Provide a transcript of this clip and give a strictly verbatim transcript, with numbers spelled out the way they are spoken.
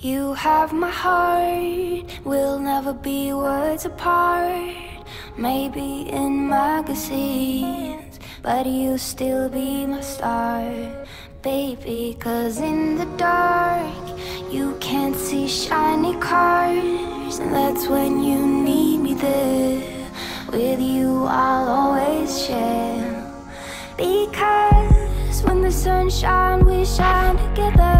You have my heart, we'll never be words apart. Maybe in magazines, but you'll still be my star, baby. Cause in the dark, you can't see shiny cars, and that's when you need me there. With you I'll always share, because when the sun shines, we shine together.